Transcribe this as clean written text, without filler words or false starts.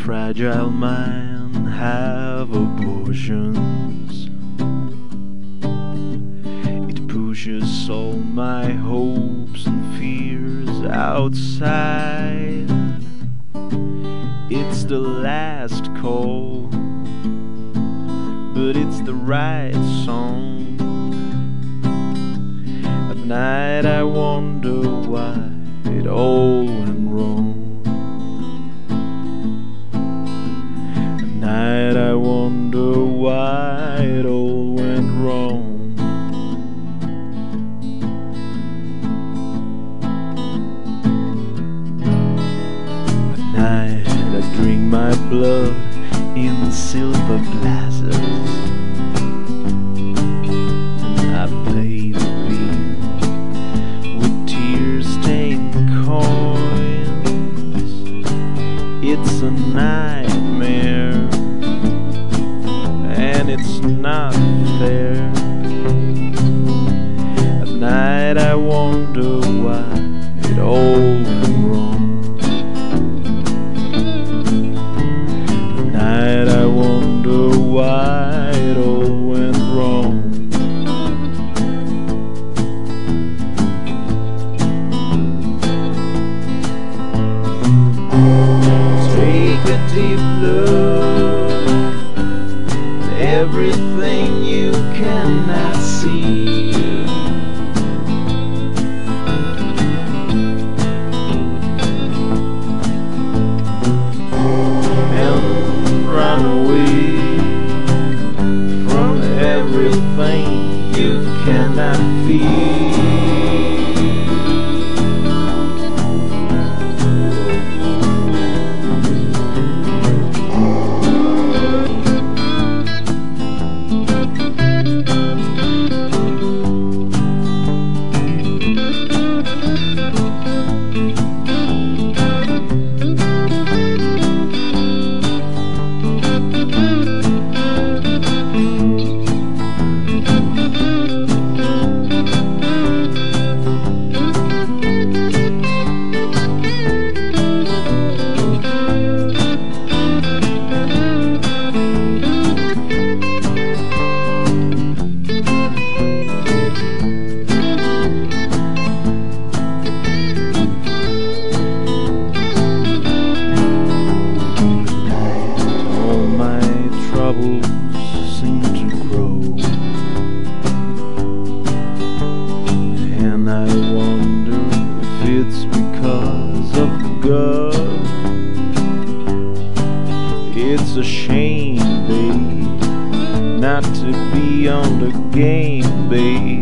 fragile mind have abortions. It pushes all my hopes and fears outside. It's the last call, but it's the right song. At night I wonder why it all went wrong. At night I wonder why it all went wrong. At night I drink my blood in silver glasses, and I pay the bill with tear-stained coins. It's a nightmare, and it's not fair. At night I wonder why it all went wrong. At night I wonder why it all went wrong. Take a deep look at everything you cannot see. And run away from everything you cannot feel. Seem to grow, and I wonder if it's because of God. It's a shame, babe, not to be on the game, babe.